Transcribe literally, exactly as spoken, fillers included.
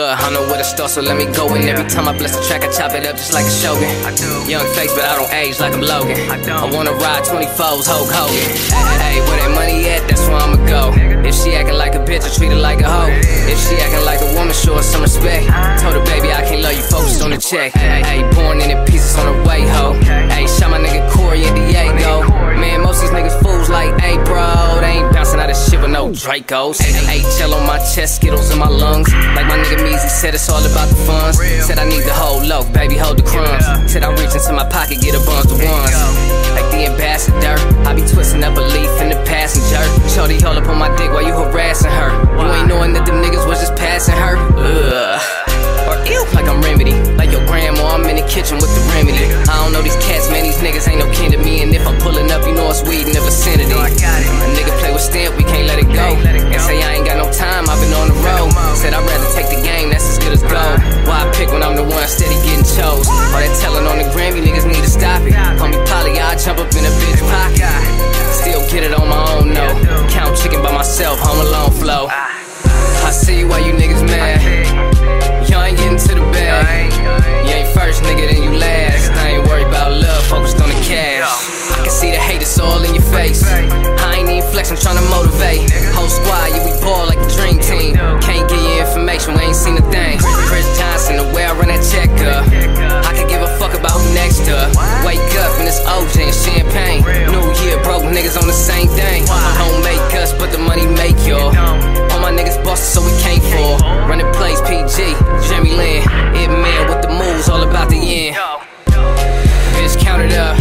Look, I know where to start, so let me go. And every time I bless the track, I chop it up just like a Shogun. Young face, but I don't age like I'm Logan. I wanna ride twenty-fours, Hulk Hogan. Hey, where that money at, that's where I'ma go. If she acting like a bitch, I treat her like a hoe. If she acting like a woman, show her some respect. Told her, baby, I can't love you, focus on the check. Hey, born in the pieces on the way, ho. Hey, shot my nigga Corey in Diego. Man, most these niggas fools like, hey, bro, they ain't bouncing out of shit with no Dracos. Hey, gel on my chest, Skittles in my lungs. Like my nigga Meezy said, it's all about the funds. Said I need the whole loaf, baby, hold the crumbs. Said I reach into my pocket, get a bunch of ones. Like the ambassador, I be twisting up a leaf in the passenger. Shorty hold up on my dick while you harassing her. You ain't knowing that them niggas was just passing her. Ugh. Or ew, like I'm Remedy. Like your grandma, I'm in the kitchen with the remedy. I don't know these cats, man, these niggas ain't no kin to me. And if I'm pulling up, you know it's weed in the vicinity. A nigga play with stamp, we can't let it go. And say I ain't got no time, I've been on the road. Said I'd rather take the game, that's as good as gold. Why I pick when I'm the one steady getting chose. All that telling on the gram, you niggas need to stop it. Call me Polly, I'll jump up in a bitch pocket. Still get it on my own, no. Count chicken by myself, home alone flow. I see why you niggas mad. You ain't getting to the bag. You ain't first, nigga, then you last. I ain't worried about love, focused on the cash. I can see the hate, it's all in your face. I ain't even flex, I'm tryna motivate. Whole squad, yeah, we ball like a dream team. Can't get your information, we ain't seen a thing. Chris Johnson, the way I run that check up. I could give a fuck about who next to her. Wake up and it's O J and champagne. New year, broke niggas on the same thing. Don't make us, but the money make y'all. All my niggas busted, so we can't fall. Running plays, P G, Jeremy Lin, It Man with the moves, all about the end. Bitch, count it up.